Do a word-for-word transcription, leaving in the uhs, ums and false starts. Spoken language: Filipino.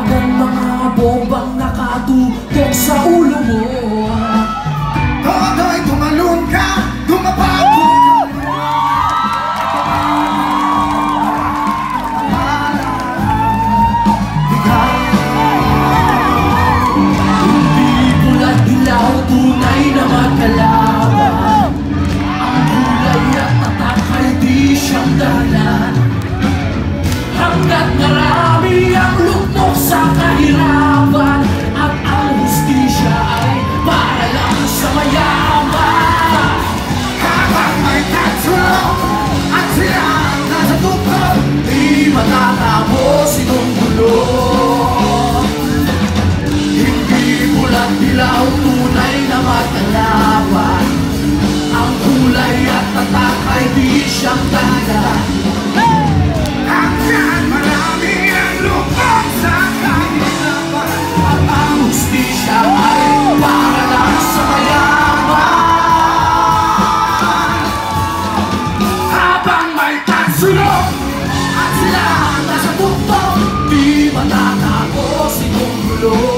ng mga bombang nakatutok sa ulo mo. Todo'y tumalon ka, tumapago ka. Hindi pula't dilaw, tunay na magkalaban. Ang kulay at tatak ay di siyang dahilan. Hanggat marami ang lugmok sa kahirapan, at ang hustisya ay para lang sa mayaman. Habang may tatlo at sila nasa tuktok, Di matatapos itong gulo. Hindi pula't dilaw, tunay na magkalaban. Ang kulay at tatak ay di siyang dahilan. hanggang marami ang lupok sa kahirapan. At ang hustisya ay para lang sa mayaman. Habang may tatsulok At sila nasa tuktok, di matatapos itong gulo.